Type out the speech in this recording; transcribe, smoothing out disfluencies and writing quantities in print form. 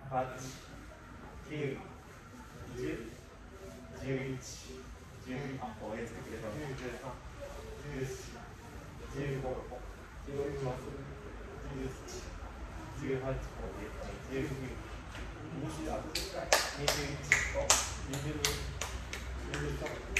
8、9、10、11、12、あ、応援つけてくれた。13、14、15、16、17、18、19、20、21、22、23、